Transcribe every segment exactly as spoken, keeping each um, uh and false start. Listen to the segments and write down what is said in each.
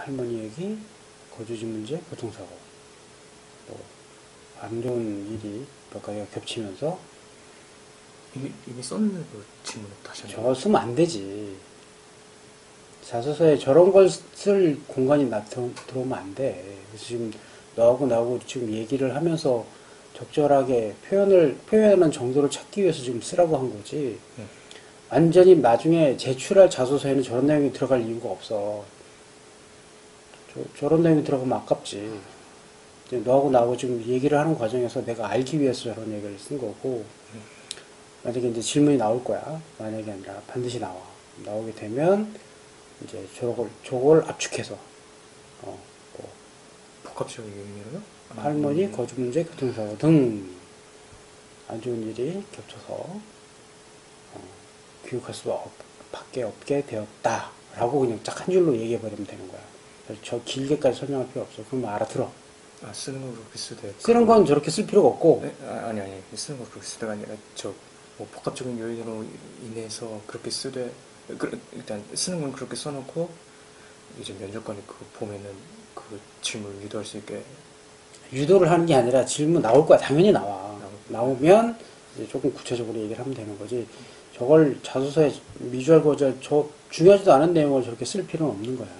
할머니 얘기, 거주지 문제, 교통사고. 또 안 좋은 일이 몇 가지가 겹치면서 이미, 이미 썼는데 그 질문을 다시 한 저 번. 쓰면 안 되지. 자소서에 저런 걸 쓸 공간이 나 들어, 들어오면 안 돼. 그래서 지금 너하고 나하고 지금 얘기를 하면서 적절하게 표현을, 표현하는 정도를 찾기 위해서 지금 쓰라고 한 거지. 네. 완전히 나중에 제출할 자소서에는 저런 내용이 들어갈 이유가 없어. 저, 저런 내용이 들어가면 아깝지. 이제 너하고 나하고 지금 얘기를 하는 과정에서 내가 알기 위해서 저런 얘기를 쓴 거고, 만약에 이제 질문이 나올 거야. 만약에 아니라 반드시 나와. 나오게 되면, 이제 저걸, 저걸 압축해서, 어, 뭐 복합적인 의미로요? 할머니, 음, 거주 문제, 교통사고 등, 안 좋은 일이 겹쳐서, 어, 교육할 수 없, 밖에 없게 되었다. 라고 그냥 딱 한 줄로 얘기해버리면 되는 거야. 그래서 저 길게까지 설명할 필요 없어. 그러면 알아들어. 아, 쓰는 거 그렇게 쓰되. 쓰는 건 저렇게 쓸 필요가 없고, 네? 아, 아니, 아니. 쓰는 거 그렇게 쓰다가 아니라, 저, 뭐, 복합적인 요인으로 인해서 그렇게 쓰되, 그, 일단, 쓰는 건 그렇게 써놓고, 이제 면접관이 그거 보면은 그 질문을 유도할 수 있게. 유도를 하는 게 아니라 질문 나올 거야. 당연히 나와. 나올 나오면 이제 조금 구체적으로 얘기를 하면 되는 거지. 저걸 자소서에 미주알 거절, 저 중요하지도 않은 내용을 저렇게 쓸 필요는 없는 거야.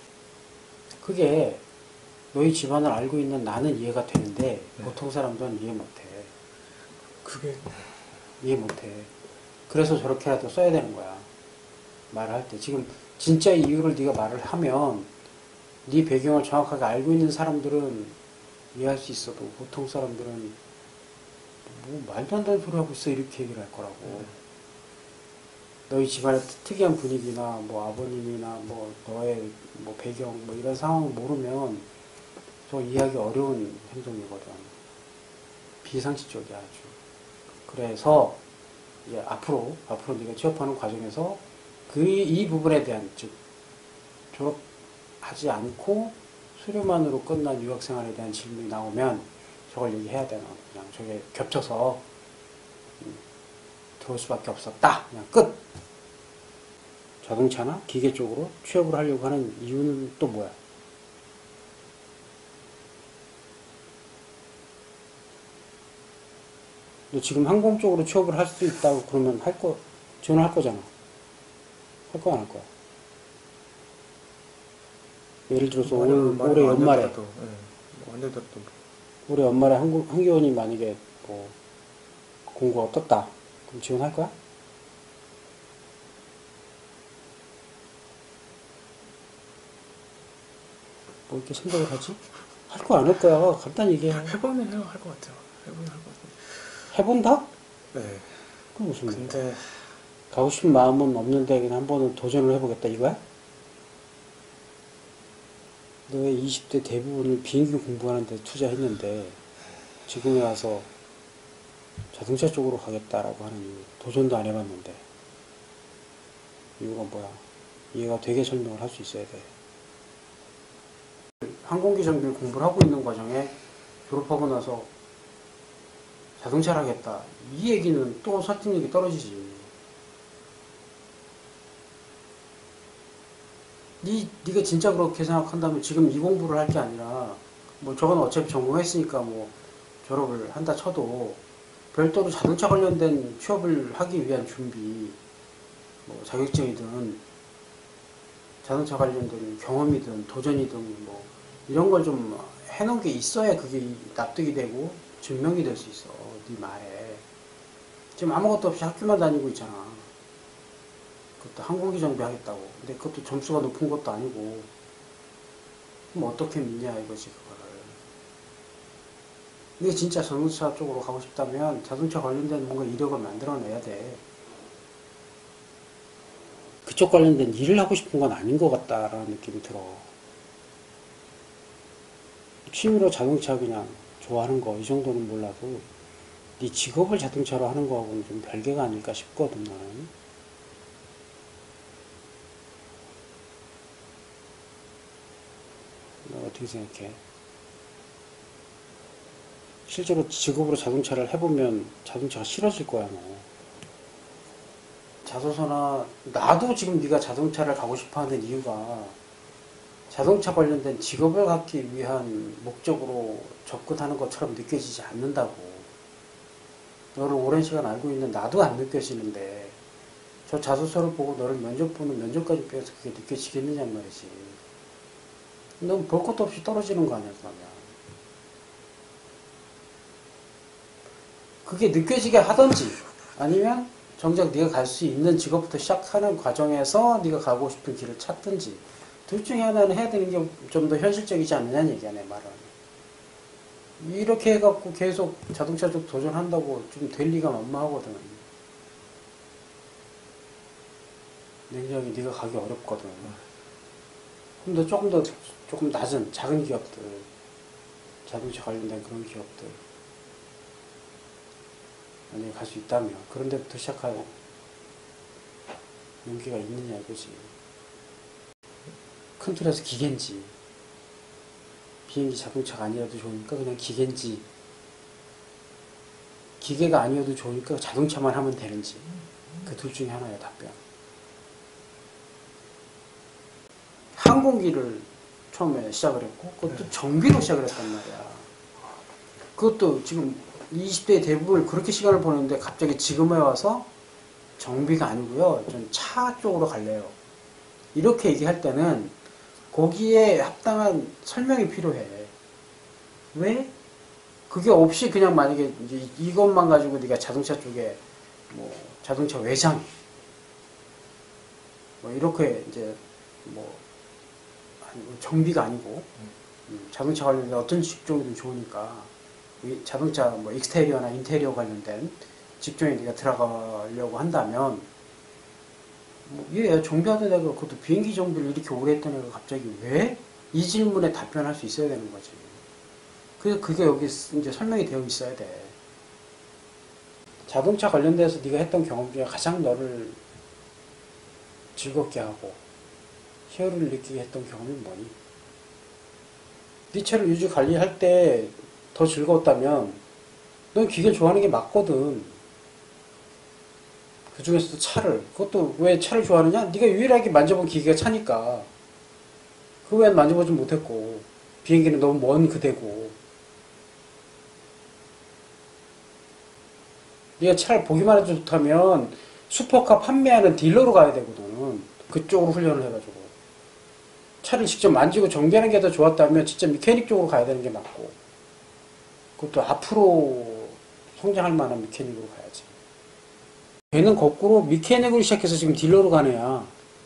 그게 너희 집안을 알고 있는 나는 이해가 되는데 네. 보통 사람들은 이해 못해. 그게, 이해 못해. 그래서 저렇게라도 써야 되는 거야. 말을 할 때. 지금 진짜 이유를 네가 말을 하면 네 배경을 정확하게 알고 있는 사람들은 이해할 수 있어도 보통 사람들은 뭐 말도 안 되는 소리 하고 있어 이렇게 얘기를 할 거라고. 네. 너희 집안의 특이한 분위기나 뭐 아버님이나 뭐 너의 뭐 배경 뭐 이런 상황을 모르면 저 이해하기 어려운 행동이거든. 비상식적이야 아주. 그래서 이제 앞으로 앞으로 네가 취업하는 과정에서 그 이 부분에 대한 즉 졸업하지 않고 수료만으로 끝난 유학생활에 대한 질문이 나오면 저걸 얘기해야 되나. 그냥 저게 겹쳐서 음, 들어올 수밖에 없었다. 그냥 끝. 자동차나 기계 쪽으로 취업을 하려고 하는 이유는 또 뭐야? 너 지금 항공 쪽으로 취업을 할 수 있다고 그러면 할 거, 지원할 거잖아. 할 거야, 안 할 거야? 예를 들어서 올, 올해 연말에, 네. 뭐, 안 되더라도. 올해 연말에 항공, 항기원이 만약에 뭐, 공고가 떴다. 그럼 지원할 거야? 뭐 이렇게 생각을 하지? 할 거야, 안 할 거야? 간단히 얘기해. 해보면 해요, 할 것 같아요. 해보면 할 것 같아요. 해본다? 네. 그럼 무슨 말이야? 근데, 가고 싶은 마음은 없는데 그냥 한번은 도전을 해보겠다 이거야? 너의 이십 대 대부분을 비행기 공부하는 데 투자했는데 지금에 와서 자동차 쪽으로 가겠다라고 하는 이유, 도전도 안 해봤는데 이유가 뭐야? 이해가 되게 설명을 할 수 있어야 돼. 항공기 장비를 공부를 하고 있는 과정에 졸업하고 나서 자동차를 하겠다. 이 얘기는 또 설득력이 떨어지지. 니, 니가 진짜 그렇게 생각한다면 지금 이 공부를 할 게 아니라 뭐 저건 어차피 전공했으니까 뭐 졸업을 한다 쳐도 별도로 자동차 관련된 취업을 하기 위한 준비, 뭐 자격증이든 자동차 관련된 경험이든 도전이든 뭐 이런 걸 좀 해놓은 게 있어야 그게 납득이 되고 증명이 될 수 있어. 네 말에. 지금 아무것도 없이 학교만 다니고 있잖아. 그것도 항공기 정비 하겠다고. 근데 그것도 점수가 높은 것도 아니고. 그럼 어떻게 믿냐 이거지 그거를. 이게 진짜 자동차 쪽으로 가고 싶다면 자동차 관련된 뭔가 이력을 만들어내야 돼. 그쪽 관련된 일을 하고 싶은 건 아닌 것 같다라는 느낌이 들어. 취미로 자동차 그냥 좋아하는 거 이 정도는 몰라도 네 직업을 자동차로 하는 거하고는 좀 별개가 아닐까 싶거든 나는. 너 어떻게 생각해? 실제로 직업으로 자동차를 해보면 자동차가 싫어질 거야 너. 자소서나 나도 지금 네가 자동차를 가고 싶어하는 이유가 자동차 관련된 직업을 갖기 위한 목적으로 접근하는 것처럼 느껴지지 않는다고. 너를 오랜 시간 알고 있는 나도 안 느껴지는데 저 자소서를 보고 너를 면접 보는 면접까지 빼서 그게 느껴지겠느냐 말이지. 넌 볼 것도 없이 떨어지는 거 아니야, 그러면. 그게 느껴지게 하든지 아니면 정작 네가 갈 수 있는 직업부터 시작하는 과정에서 네가 가고 싶은 길을 찾든지 둘 중에 하나는 해야 되는 게 좀 더 현실적이지 않느냐는 얘기야, 내 말은. 이렇게 해갖고 계속 자동차 쪽 도전한다고 좀 될 리가 만무하거든. 냉정히 네가 가기 어렵거든. 그럼 너 조금 더 조금 낮은 작은 기업들, 자동차 관련된 그런 기업들 만약에 갈 수 있다면 그런 데부터 시작할 용기가 있느냐 이거지. 큰 틀에서 기계인지 비행기 자동차가 아니어도 좋으니까 그냥 기계인지 기계가 아니어도 좋으니까 자동차만 하면 되는지 그 둘 중에 하나야 답변. 항공기를 처음에 시작을 했고 그것도 정비로 시작을 했단 말이야. 그것도 지금 이십 대의 대부분 그렇게 시간을 보냈는데 갑자기 지금에 와서 정비가 아니고요. 좀 차 쪽으로 갈래요. 이렇게 얘기할 때는 거기에 합당한 설명이 필요해. 왜? 그게 없이 그냥 만약에 이제 이것만 가지고 네가 자동차 쪽에 뭐 자동차 외장 뭐 이렇게 이제 뭐 정비가 아니고 음, 자동차 관련된 어떤 직종이든 좋으니까 자동차 뭐 익스테리어나 인테리어 관련된 직종에 네가 들어가려고 한다면 뭐, 얘 정비하던 애가 그것도 비행기 정비를 이렇게 오래 했던 애가 갑자기 왜? 이 질문에 답변할 수 있어야 되는 거지. 그래서 그게 여기 이제 설명이 되어 있어야 돼. 자동차 관련돼서 네가 했던 경험 중에 가장 너를 즐겁게 하고 희열을 느끼게 했던 경험이 뭐니? 네 차를 유지 관리할 때 더 즐거웠다면 넌 기계를 좋아하는 게 맞거든. 그 중에서도 차를. 그것도 왜 차를 좋아하느냐? 네가 유일하게 만져본 기계가 차니까. 그 외엔 만져보지 못했고 비행기는 너무 먼 그대고 네가 차를 보기만 해도 좋다면 슈퍼카 판매하는 딜러로 가야 되거든. 그쪽으로 훈련을 해가지고 차를 직접 만지고 정비하는 게 더 좋았다면 진짜 미케닉 쪽으로 가야 되는 게 맞고 그것도 앞으로 성장할 만한 미케닉으로 가야지. 걔는 거꾸로 미케닉으로 시작해서 지금 딜러로 가는 애야.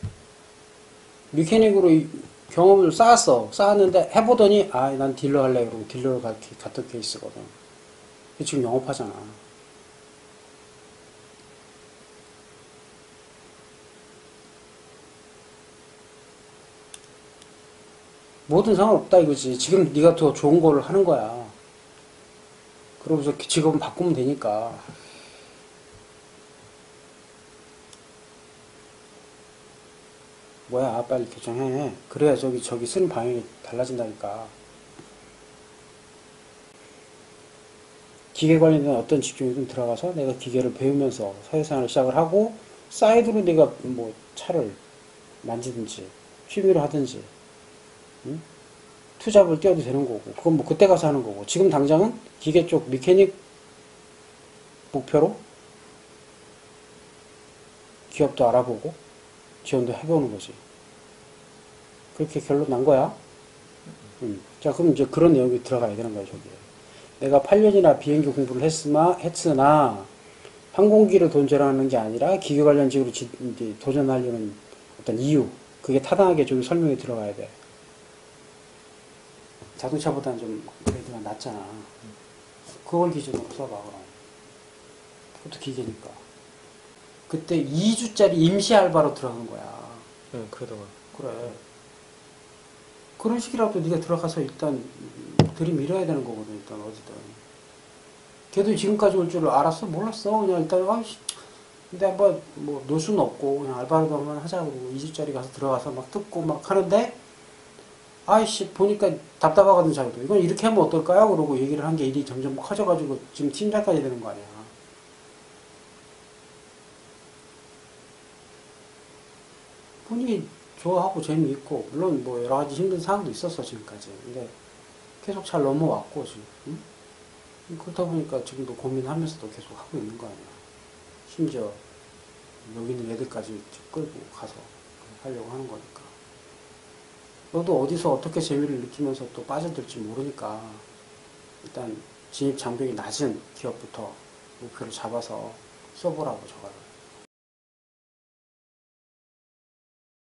미케닉으로 이 경험을 쌓았어. 쌓았는데 해보더니 아, 난 딜러 할래. 그러고 딜러로 가, 갔던 케이스거든. 지금 영업하잖아. 뭐든 상관없다 이거지. 지금 네가 더 좋은 거를 하는 거야. 그러면서 직업은 바꾸면 되니까. 뭐야, 빨리 결정해. 그래야 저기 저기 쓰는 방향이 달라진다니까. 기계 관련된 어떤 직종이든 들어가서 내가 기계를 배우면서 사회생활을 시작을 하고 사이드로 내가 뭐 차를 만지든지 취미로 하든지 응? 투잡을 뛰어도 되는 거고 그건 뭐 그때 가서 하는 거고 지금 당장은 기계 쪽 미케닉 목표로 기업도 알아보고 지원도 해보는 거지. 그렇게 결론 난 거야. 음. 자, 그럼 이제 그런 내용이 들어가야 되는 거야, 저기에. 내가 팔 년이나 비행기 공부를 했으나, 했으나 항공기를 도전하는 게 아니라 기계 관련 직으로 지, 이제 도전하려는 어떤 이유, 그게 타당하게 좀 설명이 들어가야 돼. 자동차보다는 좀 그래도 낫잖아. 그걸 기준으로 써봐, 그럼. 그것도 기계니까. 그때 이 주짜리 임시 알바로 들어간 거야. 응, 그러다가. 그래. 그런 식이라도 네가 들어가서 일단 들이밀어야 되는 거거든, 일단 어디든. 걔도 지금까지 올 줄을 알았어? 몰랐어. 그냥 일단, 아이씨, 근데 한번 뭐, 놀 수는 없고, 그냥 알바라도 한번 하자고, 이 주짜리 가서 들어가서 막 듣고 막 하는데, 아이씨, 보니까 답답하거든, 자기도. 이건 이렇게 하면 어떨까요? 그러고 얘기를 한 게 일이 점점 커져가지고, 지금 팀장까지 되는 거 아니야. 본인이 좋아하고 재미있고, 물론 뭐 여러 가지 힘든 상황도 있었어, 지금까지. 근데 계속 잘 넘어왔고, 지금. 응? 그렇다 보니까 지금도 고민하면서도 계속 하고 있는 거 아니야. 심지어 여기 있는 애들까지 끌고 가서 하려고 하는 거니까. 너도 어디서 어떻게 재미를 느끼면서 또 빠져들지 모르니까 일단 진입 장벽이 낮은 기업부터 목표를 잡아서 써보라고 저거를.